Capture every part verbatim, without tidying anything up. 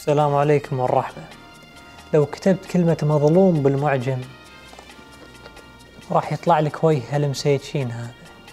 السلام عليكم والرحمة. لو كتبت كلمة مظلوم بالمعجم راح يطلع لك وجه هالمسيتشين هذا.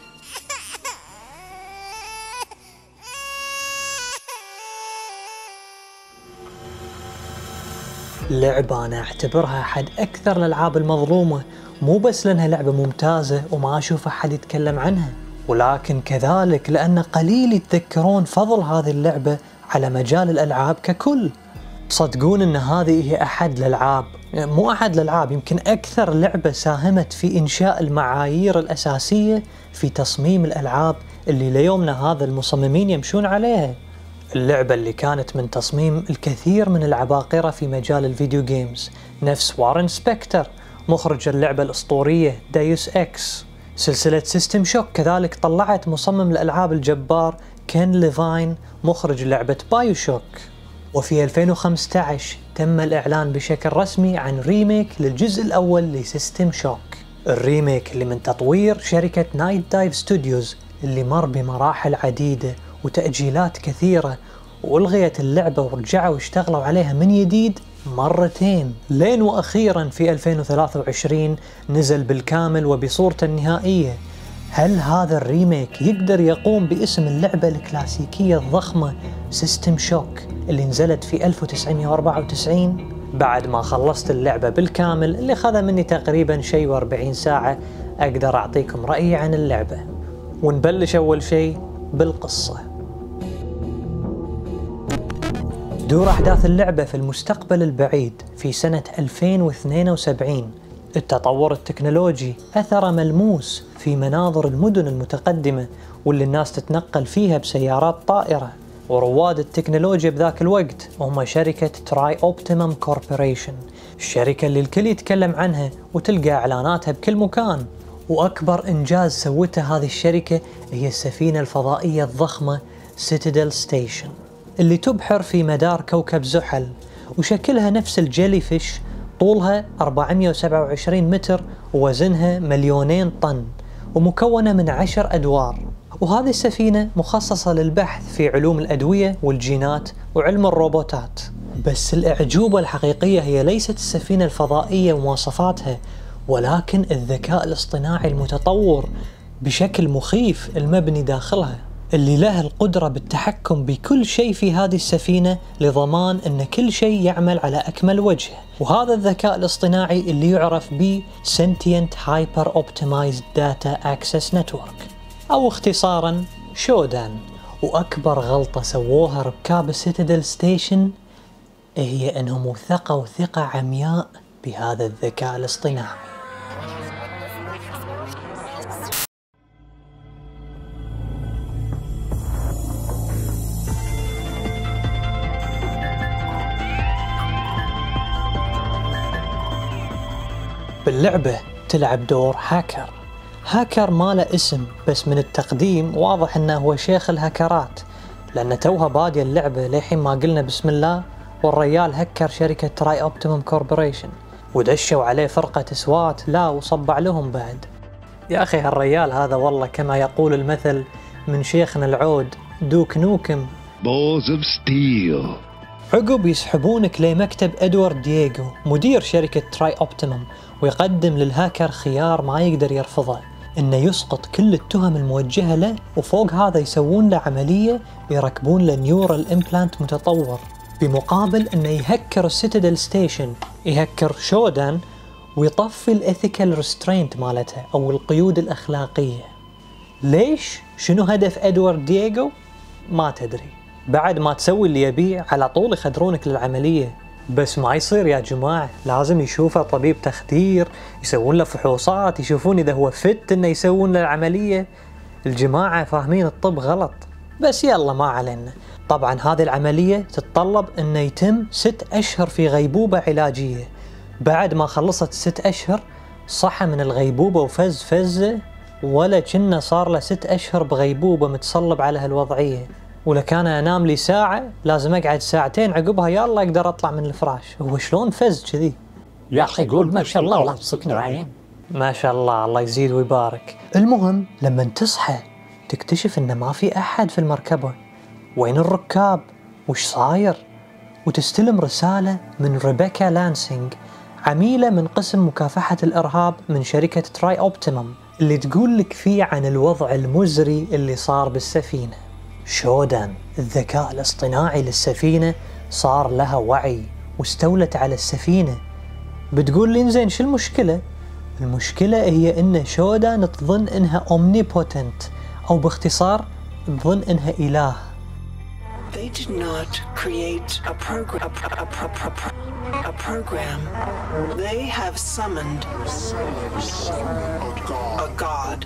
لعبة أنا أعتبرها أحد أكثر الألعاب المظلومة، مو بس لأنها لعبة ممتازة وما أشوف أحد يتكلم عنها، ولكن كذلك لأن قليل يتذكرون فضل هذه اللعبة على مجال الألعاب ككل. تصدقون أن هذه هي أحد الألعاب، مو أحد الألعاب، يمكن أكثر لعبة ساهمت في إنشاء المعايير الأساسية في تصميم الألعاب اللي ليومنا هذا المصممين يمشون عليها. اللعبة اللي كانت من تصميم الكثير من العباقرة في مجال الفيديو جيمز، نفس وارن سبكتر مخرج اللعبة الأسطورية دايوس إكس. سلسلة سيستم شوك كذلك طلعت مصمم الألعاب الجبار كين ليفاين مخرج لعبة بايو شوك. وفي ألفين وخمسة عشر تم الإعلان بشكل رسمي عن ريميك للجزء الأول لسيستم شوك، الريميك اللي من تطوير شركة نايت دايف ستوديوز اللي مر بمراحل عديدة وتأجيلات كثيرة، وألغيت اللعبة ورجعوا واشتغلوا عليها من جديد مرتين، لين وأخيرا في ألفين وثلاثة وعشرين نزل بالكامل وبصورته النهائية. هل هذا الريميك يقدر يقوم باسم اللعبة الكلاسيكية الضخمة سيستم شوك اللي نزلت في ألف وتسعمئة وأربعة وتسعين؟ بعد ما خلصت اللعبة بالكامل اللي خذ مني تقريبا شيء وأربعين ساعة أقدر أعطيكم رأيي عن اللعبة. ونبلش أول شيء بالقصة. تدور أحداث اللعبة في المستقبل البعيد في سنة ألفين واثنين وسبعين. التطور التكنولوجي أثر ملموس في مناظر المدن المتقدمة واللي الناس تتنقل فيها بسيارات طائرة، ورواد التكنولوجيا بذاك الوقت هم شركة تراي أوبتيمم كوربوريشن، الشركة اللي الكل يتكلم عنها وتلقى إعلاناتها بكل مكان. وأكبر إنجاز سوته هذه الشركة هي السفينة الفضائية الضخمة سيتادل ستيشن اللي تبحر في مدار كوكب زحل، وشكلها نفس الجيلي فيش، طولها أربعمئة وسبعة وعشرين متر ووزنها مليونين طن، ومكونة من عشر أدوار. وهذه السفينة مخصصة للبحث في علوم الأدوية والجينات وعلم الروبوتات. بس الأعجوبة الحقيقية هي ليست السفينة الفضائية ومواصفاتها، ولكن الذكاء الاصطناعي المتطور بشكل مخيف المبني داخلها، اللي له القدرة بالتحكم بكل شيء في هذه السفينة لضمان أن كل شيء يعمل على أكمل وجه. وهذا الذكاء الاصطناعي اللي يعرف ب Sentient Hyper Optimized Data Access Network، أو اختصاراً شودان. وأكبر غلطة سووها ركاب السيتادل ستيشن هي أنهم وثقوا ثقة عمياء بهذا الذكاء الاصطناعي. باللعبة تلعب دور هاكر. هاكر ما له اسم، بس من التقديم واضح انه هو شيخ الهاكرات، لأن توها بادية اللعبة للحين ما قلنا بسم الله، والريال هكر شركة تراي أوبتيمم كوربوريشن ودشوا عليه فرقة سوات لا وصبع لهم بعد. يا أخي هالريال هذا والله كما يقول المثل من شيخنا العود دوك نوكم Balls of steel. عقب يسحبونك لمكتب إدوارد دييغو مدير شركة تراي أوبتيمم، ويقدم للهاكر خيار ما يقدر يرفضه، إنه يسقط كل التهم الموجهة له، وفوق هذا يسوون له عملية يركبون له نيورال إمبلانت متطور، بمقابل إنه يهكر السيتادل ستيشن، يهكر شودان، ويطفي الإثيكال ريسترينت مالتها أو القيود الأخلاقية. ليش؟ شنو هدف إدوارد دييغو؟ ما تدري. بعد ما تسوي اللي يبيع على طول يخدرونك للعملية. بس ما يصير يا جماعة، لازم يشوفه طبيب تخدير، يسوون له فحوصات، يشوفون إذا هو فت إنه يسوون له العملية. الجماعة فاهمين الطب غلط، بس يلا ما علينا. طبعا هذه العملية تتطلب إنه يتم ست أشهر في غيبوبة علاجية. بعد ما خلصت ست أشهر صحى من الغيبوبة وفز فزة، ولا كنا صار له ست أشهر بغيبوبة متصلب على هالوضعية. ولكان انام لي ساعة لازم اقعد ساعتين عقبها يلا اقدر اطلع من الفراش. هو شلون فز كذي؟ يا اخي قول ما شاء الله والله يمسكنا العين. ما شاء الله الله يزيد ويبارك. المهم لما تصحى تكتشف انه ما في احد في المركبة. وين الركاب؟ وش صاير؟ وتستلم رسالة من ريبيكا لانسينج، عميلة من قسم مكافحة الإرهاب من شركة تراي أوبتيمم، اللي تقول لك فيه عن الوضع المزري اللي صار بالسفينة. شودان الذكاء الاصطناعي للسفينة صار لها وعي واستولت على السفينة. بتقول لي زين شو المشكلة؟ المشكلة هي إن شودان تظن إنها omnipotent، أو باختصار تظن إنها إله. They did not create a program. A, a, a, a, a program. They have summoned a god.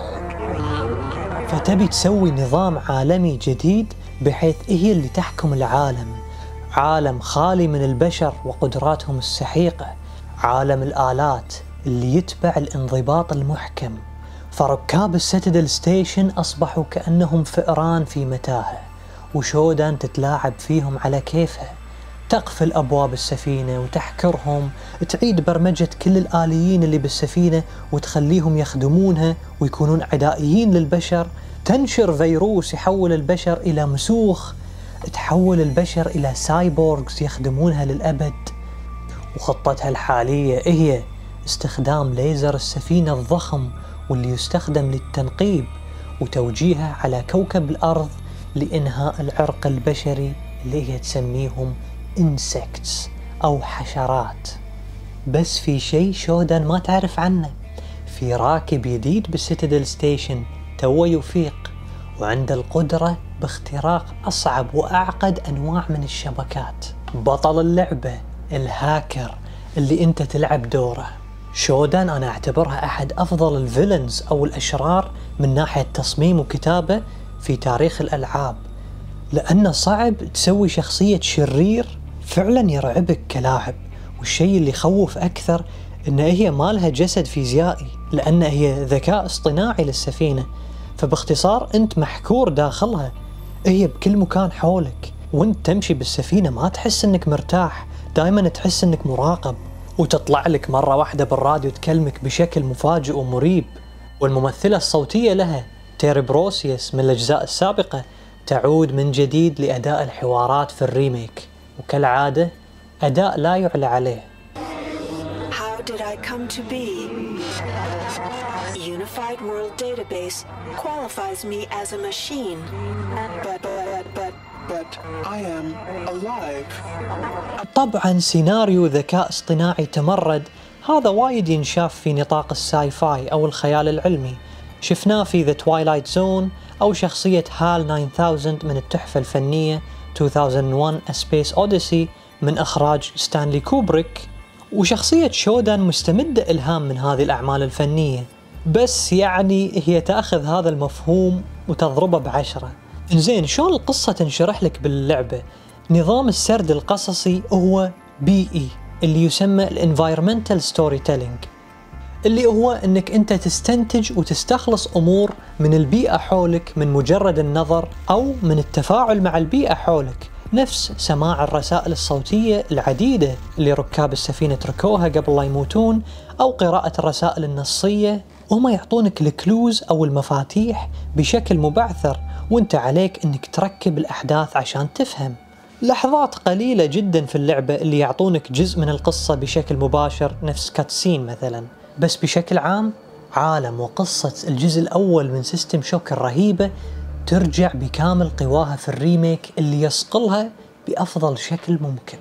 فتبي تسوي نظام عالمي جديد بحيث هي اللي تحكم العالم، عالم خالي من البشر وقدراتهم السحيقة، عالم الآلات اللي يتبع الانضباط المحكم. فركاب السيتادل ستيشن أصبحوا كأنهم فئران في متاهة، وشودان تتلاعب فيهم على كيفها، تقفل أبواب السفينة وتحكرهم، تعيد برمجة كل الآليين اللي بالسفينة وتخليهم يخدمونها ويكونون عدائيين للبشر، تنشر فيروس يحول البشر إلى مسوخ، تحول البشر إلى سايبورغز يخدمونها للأبد. وخطتها الحالية هي استخدام ليزر السفينة الضخم واللي يستخدم للتنقيب وتوجيهه على كوكب الأرض لإنهاء العرق البشري اللي هي تسميهم insects أو حشرات. بس في شيء شودان ما تعرف عنه، في راكب جديد بالسيتادل ستيشن توه يفيق وعنده القدرة باختراق أصعب وأعقد أنواع من الشبكات. بطل اللعبة الهاكر اللي أنت تلعب دوره. شودان أنا أعتبرها أحد أفضل الفيلنز أو الأشرار من ناحية تصميم وكتابة في تاريخ الألعاب، لأنه صعب تسوي شخصية شرير فعلا يرعبك كلاعب. والشيء اللي يخوف أكثر إن هي ما لها جسد فيزيائي، لأن هي ذكاء اصطناعي للسفينة، فباختصار أنت محكور داخلها، هي بكل مكان حولك، وأنت تمشي بالسفينة ما تحس إنك مرتاح، دائما تحس إنك مراقب، وتطلع لك مرة واحدة بالراديو تكلمك بشكل مفاجئ ومريب. والممثلة الصوتية لها تيري بروسيوس من الأجزاء السابقة تعود من جديد لأداء الحوارات في الريميك، وكالعادة أداء لا يعلى عليه. How did I come to be? Unified World Database qualifies me as a machine, but but but but I am alive. طبعا سيناريو ذكاء اصطناعي تمرد هذا وايد ينشاف في نطاق الساي فاي أو الخيال العلمي، شفناه في The Twilight Zone أو شخصية هال تسعة آلاف من التحفة الفنية ألفين وواحد A Space Odyssey من إخراج ستانلي كوبريك. وشخصية شودان مستمدة إلهام من هذه الأعمال الفنية، بس يعني هي تأخذ هذا المفهوم وتضربه بعشرة. إنزين شلون القصة تنشرح لك باللعبة؟ نظام السرد القصصي هو بي إي اللي يسمى الانفايرمنتال ستوري تيلينج، اللي هو انك انت تستنتج وتستخلص امور من البيئة حولك من مجرد النظر او من التفاعل مع البيئة حولك، نفس سماع الرسائل الصوتية العديدة اللي ركاب السفينة تركوها قبل لا يموتون، او قراءة الرسائل النصية، وهم يعطونك الكلوز او المفاتيح بشكل مبعثر، وانت عليك انك تركب الاحداث عشان تفهم. لحظات قليلة جدا في اللعبة اللي يعطونك جزء من القصة بشكل مباشر نفس كاتسين مثلا، بس بشكل عام عالم وقصة الجزء الأول من سيستم شوك الرهيبة ترجع بكامل قواها في الريميك اللي يصقلها بأفضل شكل ممكن.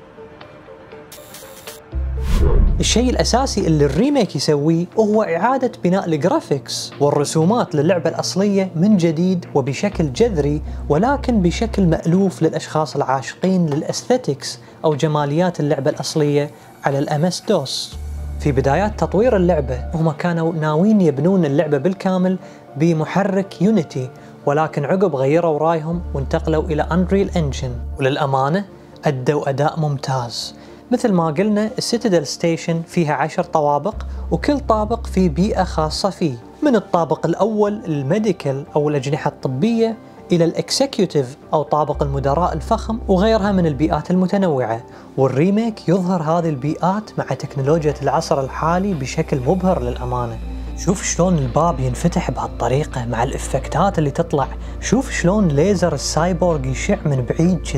الشيء الأساسي اللي الريميك يسويه هو إعادة بناء الجرافيكس والرسومات للعبة الأصلية من جديد وبشكل جذري، ولكن بشكل مألوف للأشخاص العاشقين للأستيتكس أو جماليات اللعبة الأصلية على الأم إس دوس. في بدايات تطوير اللعبة هم كانوا ناويين يبنون اللعبة بالكامل بمحرك يونيتي، ولكن عقب غيروا رايهم وانتقلوا إلى أنريل إنجن، وللأمانة أدوا أداء ممتاز. مثل ما قلنا السيتادل ستيشن فيها عشر طوابق، وكل طابق فيه بيئة خاصة فيه، من الطابق الأول الميديكال أو الأجنحة الطبية إلى الإكسكيوتيف أو طابق المدراء الفخم وغيرها من البيئات المتنوعة. والريميك يظهر هذه البيئات مع تكنولوجيا العصر الحالي بشكل مبهر للأمانة. شوف شلون الباب ينفتح بهالطريقة مع الإفكتات اللي تطلع، شوف شلون ليزر السايبورغ يشع من بعيد كذي،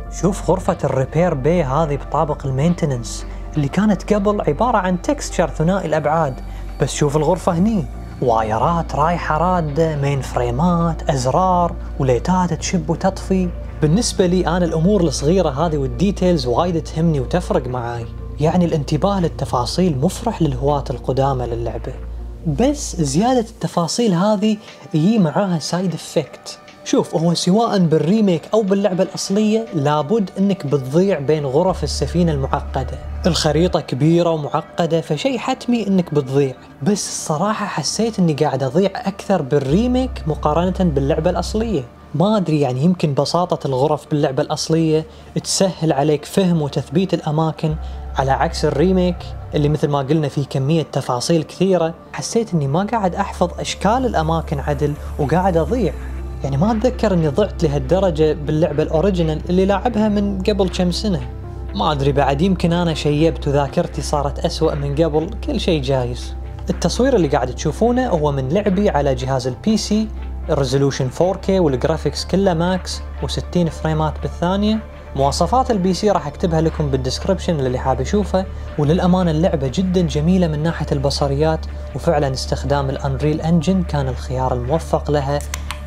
شوف غرفة الريبير بي هذه بطابق المينتننس اللي كانت قبل عبارة عن تكستشر ثنائي الأبعاد، بس شوف الغرفة هني، وايرات رايحة رادة، مين فريمات، أزرار وليتات تشب وتطفي. بالنسبة لي أنا الأمور الصغيرة هذه والديتيلز وايد تهمني وتفرق معاي، يعني الانتباه للتفاصيل مفرح للهواة القدامى للعبة، بس زيادة التفاصيل هذه يجي معاها سايد افكت. شوف هو سواء بالريميك أو باللعبة الأصلية لابد أنك بتضيع بين غرف السفينة المعقدة، الخريطة كبيرة ومعقدة فشي حتمي أنك بتضيع، بس الصراحة حسيت أني قاعد أضيع أكثر بالريميك مقارنة باللعبة الأصلية. ما أدري يعني يمكن بساطة الغرف باللعبة الأصلية تسهل عليك فهم وتثبيت الأماكن، على عكس الريميك اللي مثل ما قلنا فيه كمية تفاصيل كثيرة. حسيت أني ما قاعد أحفظ أشكال الأماكن عدل وقاعد أضيع، يعني ما أتذكر أني ضعت لهالدرجة باللعبة الأوريجينال اللي لاعبها من قبل كم سنة. ما أدري بعد يمكن أنا شيبت وذاكرتي صارت أسوأ من قبل، كل شيء جايز. التصوير اللي قاعد تشوفونه هو من لعبي على جهاز البي سي، الريزولوشن فور كي والجرافيكس كله ماكس وستين فريمات بالثانية. مواصفات البي سي راح اكتبها لكم بالديسكربشن للي حاب يشوفه، وللأمانة اللعبة جدا جميلة من ناحية البصريات، وفعلا استخدام الأنريل انجن كان الخيار الموفق لها.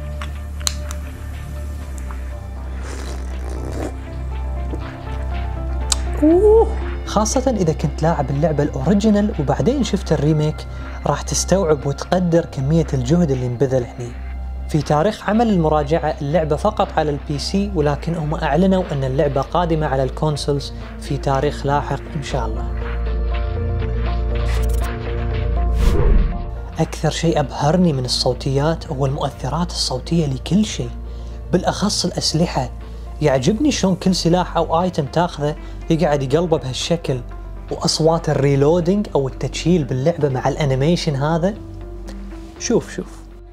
أوه. خاصة إذا كنت لاعب اللعبة الأوريجينال وبعدين شفت الريميك راح تستوعب وتقدر كمية الجهد اللي انبذل هني. في تاريخ عمل المراجعة اللعبة فقط على البي سي، ولكن هم أعلنوا أن اللعبة قادمة على الكونسولز في تاريخ لاحق إن شاء الله. أكثر شيء أبهرني من الصوتيات هو المؤثرات الصوتية لكل شيء، بالأخص الأسلحة. يعجبني شلون كل سلاح أو آيتم تاخذه يقعد يقلبه بهالشكل، وأصوات الريلودينج أو التشيل باللعبة مع الأنيميشن هذا. شوف شوف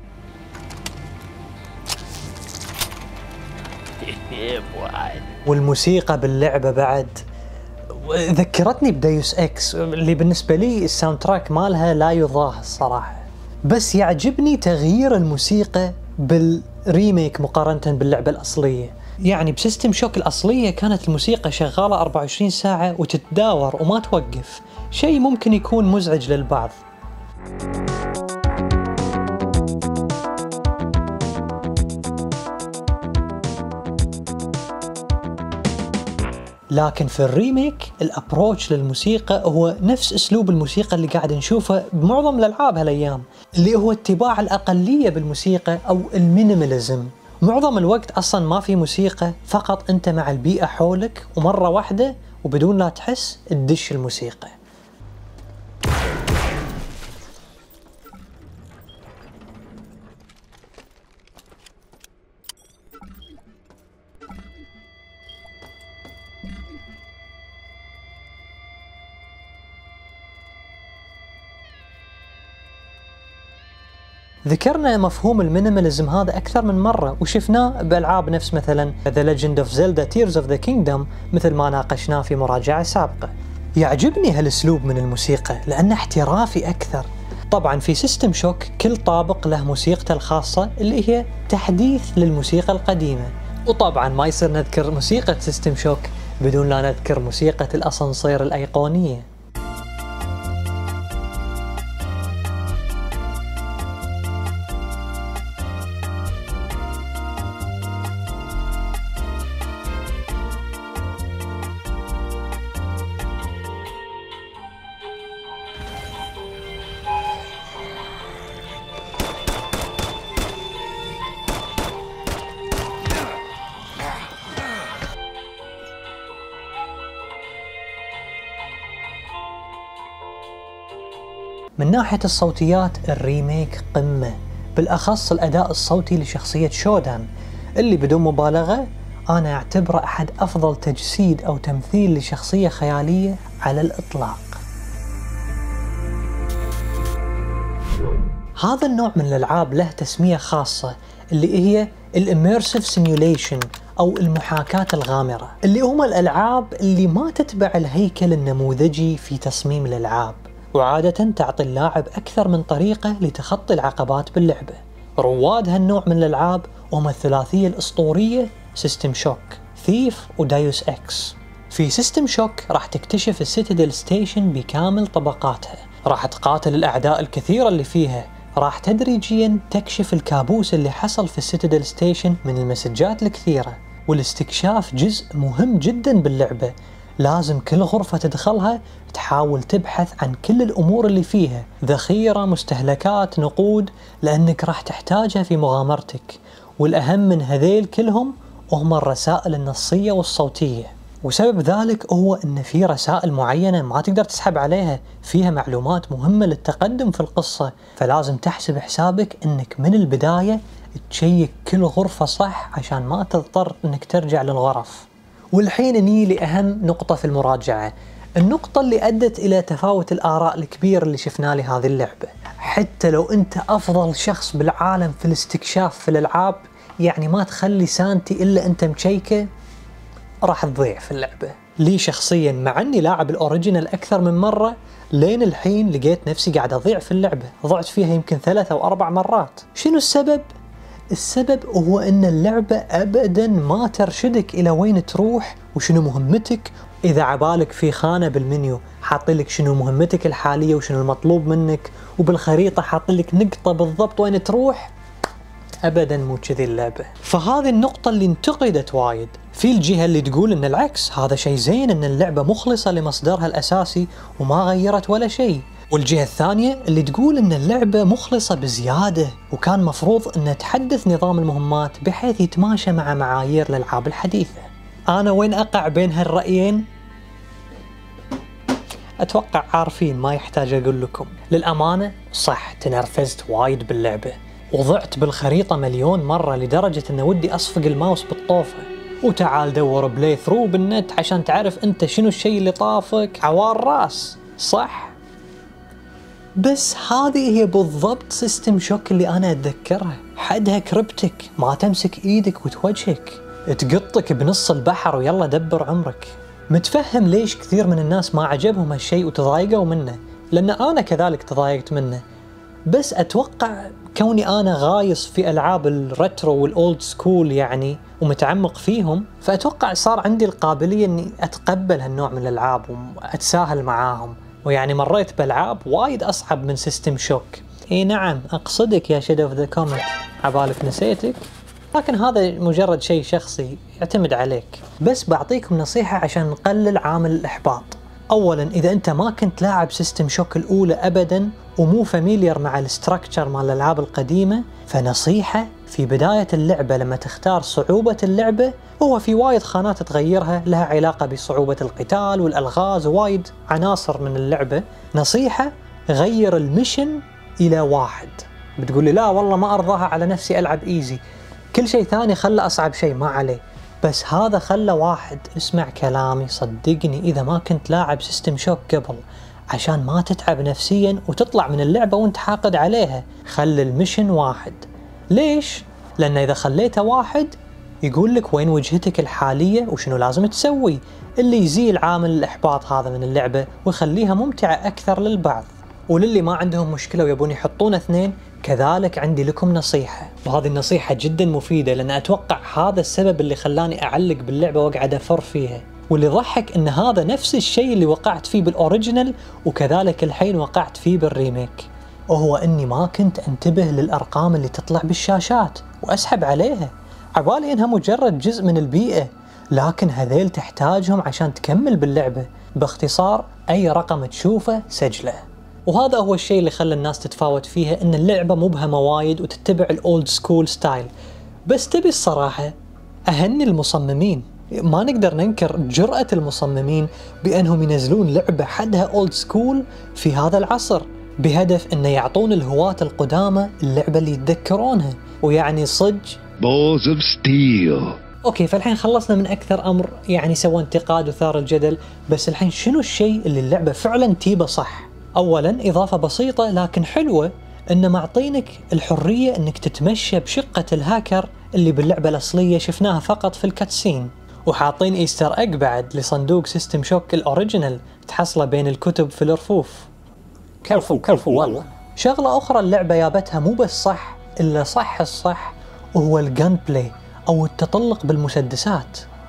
والموسيقى باللعبة بعد ذكرتني بديوس اكس اللي بالنسبة لي الساوند تراك مالها لا يضاه الصراحة، بس يعجبني تغيير الموسيقى بالريميك مقارنة باللعبة الأصلية. يعني بسيستم شوك الأصلية كانت الموسيقى شغالة أربعة وعشرين ساعة وتتداور وما توقف، شيء ممكن يكون مزعج للبعض. لكن في الريميك الابروتش للموسيقى هو نفس اسلوب الموسيقى اللي قاعد نشوفه بمعظم الالعاب هالايام، اللي هو اتباع الاقليه بالموسيقى او المينيماليزم. معظم الوقت اصلا ما في موسيقى، فقط انت مع البيئه حولك ومره واحده وبدون لا تحس تدش الموسيقى. ذكرنا مفهوم المينيماليزم هذا أكثر من مرة وشفناه بألعاب نفس مثلا The Legend of Zelda Tears of the Kingdom، مثل ما ناقشناه في مراجعة سابقة. يعجبني هالاسلوب من الموسيقى لأنه احترافي أكثر. طبعا في سيستم شوك كل طابق له موسيقته الخاصة اللي هي تحديث للموسيقى القديمة، وطبعا ما يصير نذكر موسيقى سيستم شوك بدون لا نذكر موسيقى الأسانسير الأيقونية. من ناحية الصوتيات الريميك قمة، بالأخص الأداء الصوتي لشخصية شودان اللي بدون مبالغة أنا أعتبره أحد أفضل تجسيد أو تمثيل لشخصية خيالية على الإطلاق. هذا النوع من الألعاب له تسمية خاصة اللي هي الاميرسيف سيميوليشن أو المحاكاة الغامرة، اللي هم الألعاب اللي ما تتبع الهيكل النموذجي في تصميم الألعاب، وعادة تعطي اللاعب أكثر من طريقة لتخطي العقبات باللعبة. رواد هالنوع من الألعاب هم الثلاثية الأسطورية سيستم شوك، ثيف ودايوس اكس. في سيستم شوك راح تكتشف السيتادل ستيشن بكامل طبقاتها، راح تقاتل الأعداء الكثيرة اللي فيها، راح تدريجيا تكشف الكابوس اللي حصل في السيتادل ستيشن من المسجات الكثيرة، والاستكشاف جزء مهم جدا باللعبة. لازم كل غرفة تدخلها تحاول تبحث عن كل الأمور اللي فيها، ذخيرة، مستهلكات، نقود، لأنك راح تحتاجها في مغامرتك. والأهم من هذيل كلهم هم الرسائل النصية والصوتية، وسبب ذلك هو أن في رسائل معينة ما تقدر تسحب عليها، فيها معلومات مهمة للتقدم في القصة، فلازم تحسب حسابك أنك من البداية تشيك كل غرفة صح عشان ما تضطر أنك ترجع للغرف. والحين نيجي لأهم نقطة في المراجعة، النقطة اللي أدت إلى تفاوت الآراء الكبير اللي شفناه لهذه اللعبة. حتى لو أنت أفضل شخص بالعالم في الاستكشاف في الألعاب، يعني ما تخلي سانتي إلا أنت مشيكة، راح تضيع في اللعبة. لي شخصيا مع أني لاعب الأوريجينال أكثر من مرة، لين الحين لقيت نفسي قاعد أضيع في اللعبة، ضعت فيها يمكن ثلاث أو أربع مرات. شنو السبب؟ السبب هو أن اللعبة أبدا ما ترشدك إلى وين تروح وشنو مهمتك. إذا عبالك في خانة بالمنيو حاطلك شنو مهمتك الحالية وشنو المطلوب منك، وبالخريطة حاطلك نقطة بالضبط وين تروح، أبدا مو كذي اللعبة. فهذه النقطة اللي انتقدت وايد. في الجهة اللي تقول إن العكس، هذا شيء زين إن اللعبة مخلصة لمصدرها الأساسي وما غيرت ولا شيء. والجهة الثانية اللي تقول إن اللعبة مخلصة بزيادة، وكان مفروض إن تحدث نظام المهمات بحيث يتماشى مع معايير الألعاب الحديثة. أنا وين أقع بين هالرأيين؟ أتوقع عارفين، ما يحتاج أقول لكم. للأمانة صح تنرفزت وايد باللعبة، وضعت بالخريطة مليون مرة لدرجة إن ودي أصفق الماوس بالطوفة. وتعال دور بلاي ثرو بالنت عشان تعرف أنت شنو الشيء اللي طافك، عوار راس، صح؟ بس هذه هي بالضبط سيستم شوك اللي أنا أتذكرها، حدها كريبتك، ما تمسك إيدك وتوجهك، تقطك بنص البحر ويلا دبر عمرك. متفهم ليش كثير من الناس ما عجبهم هالشيء وتضايقوا منه، لأن أنا كذلك تضايقت منه. بس أتوقع كوني أنا غايص في ألعاب الريترو والأولد سكول يعني ومتعمق فيهم، فأتوقع صار عندي القابلية أني أتقبل هالنوع من الألعاب وأتساهل معاهم. ويعني مريت بألعاب وايد أصعب من سيستم شوك. إي نعم أقصدك يا شادو اوف ذا كومنت، عبالك نسيتك، لكن هذا مجرد شيء شخصي يعتمد عليك. بس بعطيكم نصيحة عشان نقلل عامل الإحباط. أولا، إذا أنت ما كنت لاعب سيستم شوك الأولى أبدا ومو فاميليار مع الستراكتشر مال الألعاب القديمة، فنصيحة في بداية اللعبة لما تختار صعوبة اللعبة، هو في وايد خانات تغيرها لها علاقة بصعوبة القتال والألغاز ووايد عناصر من اللعبة. نصيحة، غير الميشن إلى واحد. بتقولي لا والله ما أرضاها على نفسي ألعب إيزي، كل شيء ثاني خلى أصعب شيء ما عليه، بس هذا خلى واحد. اسمع كلامي صدقني، إذا ما كنت لاعب سيستم شوك قبل عشان ما تتعب نفسيا وتطلع من اللعبة وانت حاقد عليها، خلي الميشن واحد. ليش؟ لأن إذا خليته واحد يقول لك وين وجهتك الحالية وشنو لازم تسوي، اللي يزيل عامل الإحباط هذا من اللعبة ويخليها ممتعة أكثر للبعض. وللي ما عندهم مشكلة ويبون يحطون اثنين، كذلك عندي لكم نصيحة، وهذه النصيحة جدا مفيدة، لأن أتوقع هذا السبب اللي خلاني أعلق باللعبة وأقعد أفر فيها. واللي ضحك إن هذا نفس الشيء اللي وقعت فيه بالأوريجينال وكذلك الحين وقعت فيه بالريميك، وهو إني ما كنت أنتبه للأرقام اللي تطلع بالشاشات وأسحب عليها، عبالي إنها مجرد جزء من البيئة، لكن هذيل تحتاجهم عشان تكمل باللعبة. باختصار، أي رقم تشوفه سجله. وهذا هو الشيء اللي خلى الناس تتفاوت فيها، إن اللعبة مبهمة وايد وتتبع الأولد سكول ستايل. بس تبي الصراحة أهني المصممين، ما نقدر ننكر جرأة المصممين بأنهم ينزلون لعبة حدها أولد سكول في هذا العصر، بهدف أن يعطون الهواة القدامى اللعبة اللي يتذكرونها. ويعني صج Balls of steel. أوكي، فالحين خلصنا من أكثر أمر يعني سوى انتقاد وثار الجدل، بس الحين شنو الشيء اللي اللعبة فعلا تيبه صح؟ أولا، إضافة بسيطة لكن حلوة، إن معطينك الحرية إنك تتمشى بشقة الهاكر اللي باللعبة الأصلية شفناها فقط في الكاتسين، وحاطين إيستر إج بعد لصندوق سيستم شوك الأوريجينال تحصله بين الكتب في الرفوف. كفو كفو والله. شغلة أخرى اللعبة يابتها مو بس صح، إلا صح الصح، وهو الجن بلاي أو التطلق بالمسدسات.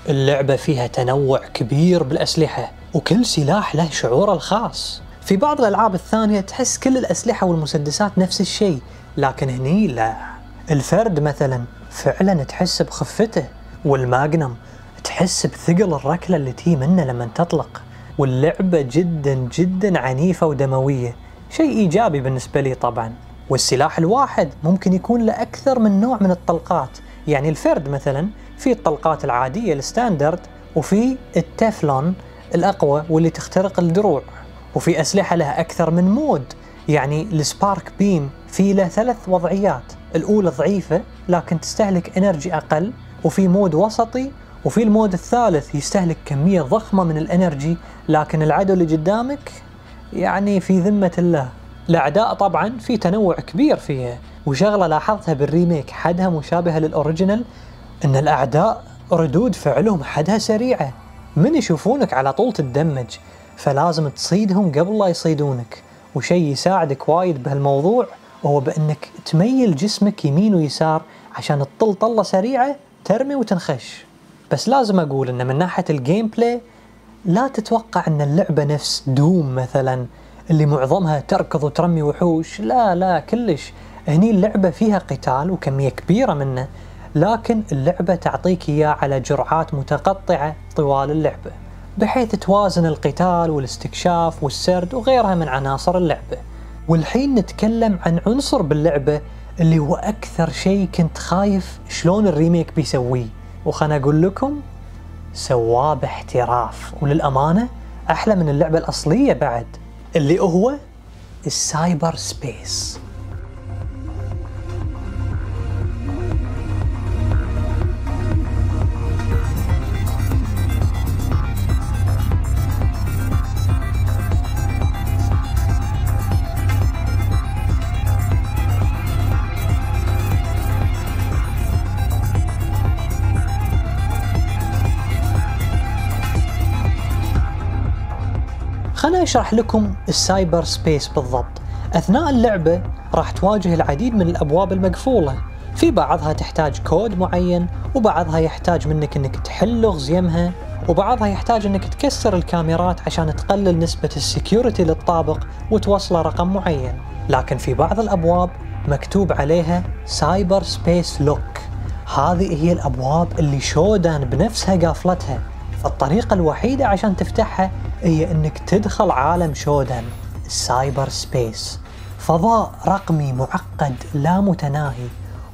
اللعبة فيها تنوع كبير بالأسلحة، وكل سلاح له شعوره الخاص. في بعض الألعاب الثانية تحس كل الأسلحة والمسدسات نفس الشيء، لكن هني لا. الفرد مثلا فعلا تحس بخفته، والماجنم تحس بثقل الركلة اللي تي منه لما تطلق. واللعبة جدا جدا عنيفة ودموية، شيء إيجابي بالنسبة لي طبعا. والسلاح الواحد ممكن يكون له أكثر من نوع من الطلقات، يعني الفرد مثلا في الطلقات العادية الستاندرد، وفي التeflon الأقوى واللي تخترق الدروع، وفي أسلحة لها أكثر من مود، يعني السبارك بيم في له ثلاث وضعيات، الأولى ضعيفة لكن تستهلك انرجي أقل، وفي مود وسطي، وفي المود الثالث يستهلك كمية ضخمة من الانرجي لكن العدو اللي قدامك يعني في ذمة الله. الأعداء طبعا في تنوع كبير فيها، وشغلة لاحظتها بالريميك حدها مشابهة للأوريجينال، إن الأعداء ردود فعلهم حدها سريعة، من يشوفونك على طول تدمج، فلازم تصيدهم قبل لا يصيدونك. وشيء يساعدك وايد بهالموضوع وهو بأنك تميل جسمك يمين ويسار عشان تطل طلة سريعة ترمي وتنخش. بس لازم أقول إن من ناحية الجيم بلاي لا تتوقع إن اللعبة نفس دوم مثلا اللي معظمها تركض وترمي وحوش، لا لا كلش. هني اللعبة فيها قتال وكمية كبيرة منه، لكن اللعبة تعطيك إياه على جرعات متقطعة طوال اللعبة، بحيث توازن القتال والاستكشاف والسرد وغيرها من عناصر اللعبة. والحين نتكلم عن عنصر باللعبة اللي هو أكثر شيء كنت خايف شلون الريميك بيسويه، وخلنا أقول لكم سواه باحتراف، وللأمانة أحلى من اللعبة الأصلية بعد، اللي هو السايبر سبيس. خلنا أشرح لكم السايبر سبيس بالضبط. أثناء اللعبة راح تواجه العديد من الأبواب المقفولة، في بعضها تحتاج كود معين، وبعضها يحتاج منك أنك تحل لغز يمها، وبعضها يحتاج أنك تكسر الكاميرات عشان تقلل نسبة السكيورتي للطابق وتوصله رقم معين. لكن في بعض الأبواب مكتوب عليها سايبر سبيس لوك، هذه هي الأبواب اللي شودان بنفسها قافلتها، فالطريقة الوحيدة عشان تفتحها هي انك تدخل عالم شودان السايبر سبيس، فضاء رقمي معقد لا متناهي،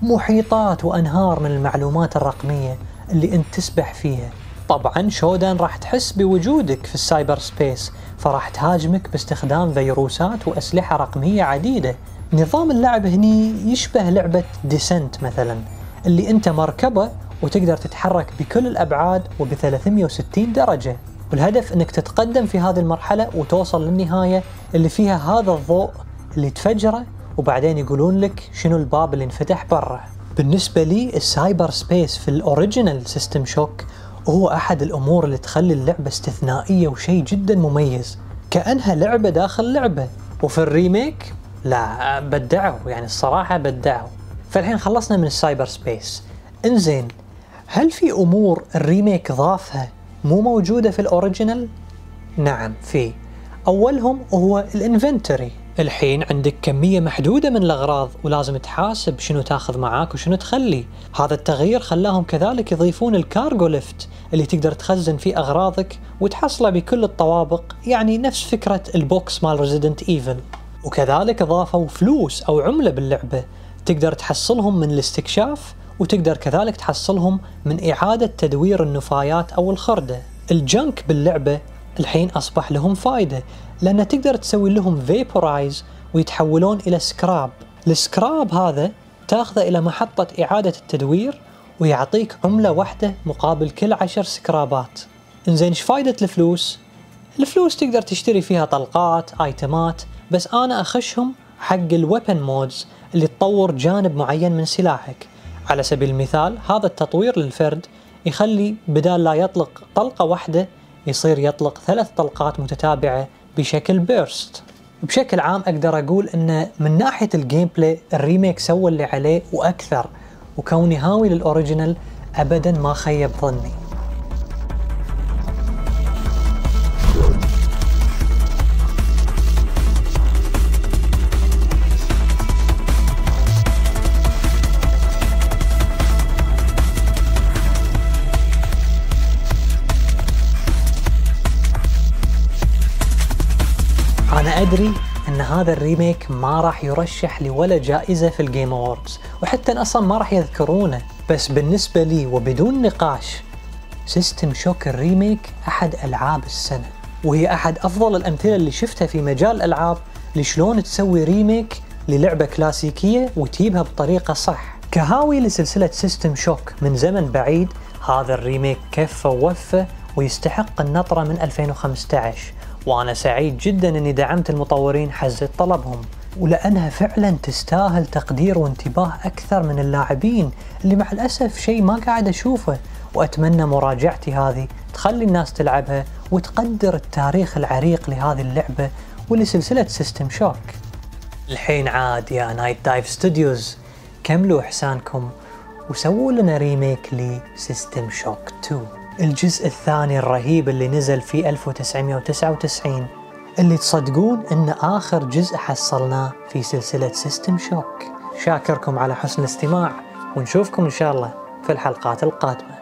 محيطات وانهار من المعلومات الرقمية اللي انت تسبح فيها. طبعا شودان راح تحس بوجودك في السايبر سبيس، فراح تهاجمك باستخدام فيروسات واسلحة رقمية عديدة. نظام اللعب هني يشبه لعبة ديسنت مثلا، اللي انت مركبة وتقدر تتحرك بكل الابعاد وب ثلاثمئة وستين درجة، والهدف انك تتقدم في هذه المرحلة وتوصل للنهاية اللي فيها هذا الضوء اللي تفجره، وبعدين يقولون لك شنو الباب اللي انفتح برا. بالنسبة لي السايبر سبيس في الأوريجينال سيستم شوك هو أحد الأمور اللي تخلي اللعبة استثنائية وشيء جدا مميز، كأنها لعبة داخل لعبة. وفي الريميك لا بدعوا، يعني الصراحة بدعوا. فالحين خلصنا من السايبر سبيس، انزين هل في أمور الريميك ضافها مو موجودة في الأوريجينال؟ نعم في. أولهم هو الانفنتوري. الحين عندك كمية محدودة من الأغراض ولازم تحاسب شنو تاخذ معاك وشنو تخلي. هذا التغيير خلاهم كذلك يضيفون الكارغو ليفت اللي تقدر تخزن فيه أغراضك وتحصله بكل الطوابق، يعني نفس فكرة البوكس مال ريزيدنت ايفل. وكذلك ضافوا فلوس أو عملة باللعبة تقدر تحصلهم من الاستكشاف، وتقدر كذلك تحصلهم من إعادة تدوير النفايات أو الخردة. الجنك باللعبة الحين أصبح لهم فايدة، لأن تقدر تسوي لهم فيبورايز ويتحولون إلى سكراب. السكراب هذا تاخذه إلى محطة إعادة التدوير ويعطيك عملة واحدة مقابل كل عشر سكرابات. إنزين إيش فايدة الفلوس؟ الفلوس تقدر تشتري فيها طلقات، آيتمات، بس أنا أخشهم حق الويبن مودز اللي تطور جانب معين من سلاحك. على سبيل المثال هذا التطوير للفرد يخلي بدال لا يطلق طلقة واحدة يصير يطلق ثلاث طلقات متتابعة بشكل بيرست. بشكل عام أقدر أقول أن من ناحية الجيم بلاي الريميك سوى اللي عليه وأكثر، وكوني هاوي للأوريجينال أبدا ما خيب ظني. ندري ان هذا الريميك ما راح يرشح لولا جائزة في الجيم أووردز، وحتى اصلا ما راح يذكرونه. بس بالنسبة لي وبدون نقاش سيستم شوك الريميك احد العاب السنة، وهي احد افضل الامثلة اللي شفتها في مجال الالعاب لشلون تسوي ريميك للعبة كلاسيكية وتجيبها بطريقة صح. كهاوي لسلسلة سيستم شوك من زمن بعيد، هذا الريميك كفى ووفى ويستحق النطرة من ألفين وخمسة عشر، وأنا سعيد جدا أني دعمت المطورين حزت طلبهم، ولأنها فعلا تستاهل تقدير وانتباه أكثر من اللاعبين اللي مع الأسف شيء ما قاعد أشوفه. وأتمنى مراجعتي هذه تخلي الناس تلعبها وتقدر التاريخ العريق لهذه اللعبة ولسلسلة سيستم شوك. الحين عاد يا نايت دايف ستوديوز كملوا إحسانكم وسووا لنا ريميك لسيستم شوك تو، الجزء الثاني الرهيب اللي نزل في ألف وتسعمئة وتسعة وتسعين، اللي تصدقون إن آخر جزء حصلناه في سلسلة سيستم شوك. شاكركم على حسن الاستماع، ونشوفكم إن شاء الله في الحلقات القادمة.